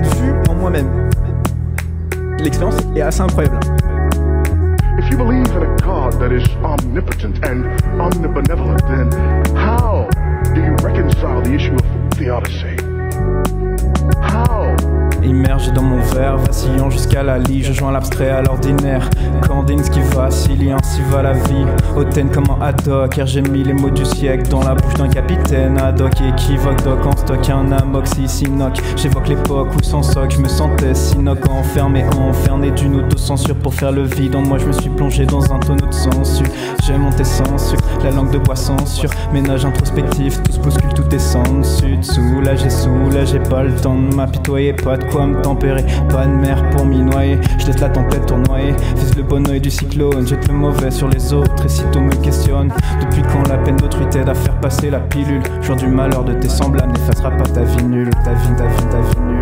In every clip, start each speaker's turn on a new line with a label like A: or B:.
A: vue en moi-même. L'expérience est assez incroyable.
B: If you believe in a God that is omnipotent and omnibenevolent, then how do you reconcile the issue of theodicy? How?
A: Immergé dans mon verre, vacillant jusqu'à la lie, je joins l'abstrait à l'ordinaire. Candine ce qui vacille, ainsi va la vie. Hautaine comme un haddock, car j'ai mis les mots du siècle dans la bouche d'un capitaine. Haddock et équivoque, doc en stock, un amoxy, sinoc. J'évoque l'époque où sans soc, je me sentais sinoc, enfermé d'une autocensure pour faire le vide. En moi je me suis plongé dans un tonneau de censure. J'ai monté sans sucre, la langue de bois censure. Ménage introspectif, tout se bouscule, tout est sans sud. Soulagé, pas le temps de m'apitoyer, pas de quoi me tempérer, pas de mer pour m'y noyer. Je laisse la tempête tournoyer, fais le bon oeil du cyclone, jette le mauvais sur les autres et sitôt me questionne. Depuis quand la peine d'autrui t'aide à faire passer la pilule? Jour du malheur de tes semblables n'effacera pas ta vie nulle, ta vie nulle.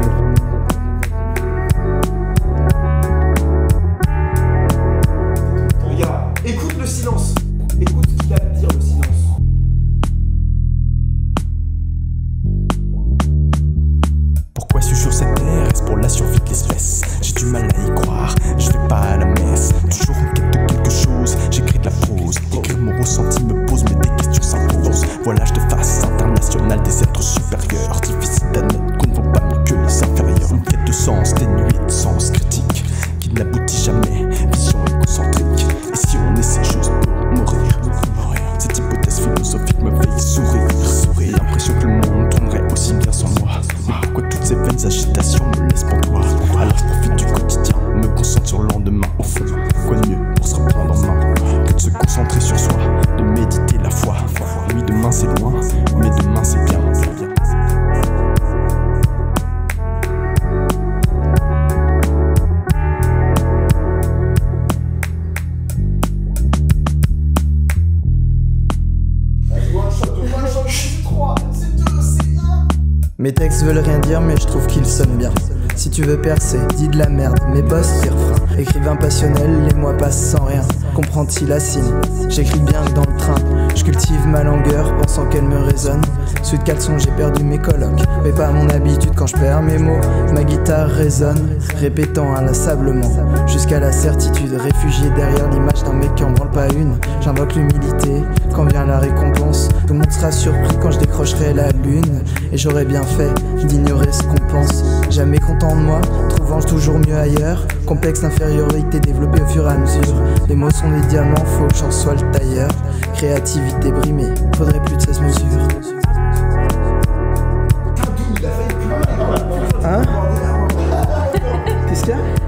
C: Regarde, écoute le silence. Écoute ce qu'il a à dire, le silence.
D: Pourquoi suis-je sur cette terre? Est-ce pour la survie de l'espèce? J'ai du mal à y croire, je vais pas à la messe. Toujours en quête de quelque chose, j'écris de la prose. Écrire mon ressenti me pose, mais des questions s'imposent. Voilage de face international des êtres supérieurs. Difficile d'admettre qu'on ne vaut pas mieux que les inférieurs. Une quête de sens, dénuée de sens critique, qui n'aboutit jamais, vision égocentrique. Et si on essaie juste pour mourir? Cette hypothèse philosophique me fait sourire. L'impression que le monde tournerait aussi bien sans moi. Mais pourquoi toutes ces vaines agitations me laissent pantois? Alors je profite du quotidien, me concentre sur le lendemain. Au fond, quoi de mieux pour se reprendre en main que de se concentrer sur soi, de méditer la foi. Oui, demain c'est loin, mais demain c'est bien.
E: Mes textes veulent rien dire mais je trouve qu'ils sonnent bien. Si tu veux percer, dis de la merde, mes boss tes refrains. Écrivain passionnel, les mois passent sans rien. Comprends-tu la signe? J'écris bien que dans le train. Je cultive ma langueur, pensant qu'elle me résonne. Sous de caleçon j'ai perdu mes colocs, mais pas mon habitude quand je perds mes mots. Ma guitare résonne, répétant inlassablement, jusqu'à la certitude. Réfugié derrière l'image d'un mec qui en branle pas une. J'invoque l'humilité, quand vient la récompense. Tout le monde sera surpris quand je décrocherai la lune. Et j'aurais bien fait d'ignorer ce qu'on pense. Jamais content de moi, trouvant toujours mieux ailleurs. Complexe d'infériorité développé au fur et à mesure. Les mots sont des diamants, faut que j'en sois le tailleur. Créativité brimée, faudrait plus de 16 mesures.
C: Il a failli pleurer.
E: Hein? Qu'est-ce qu'il y a?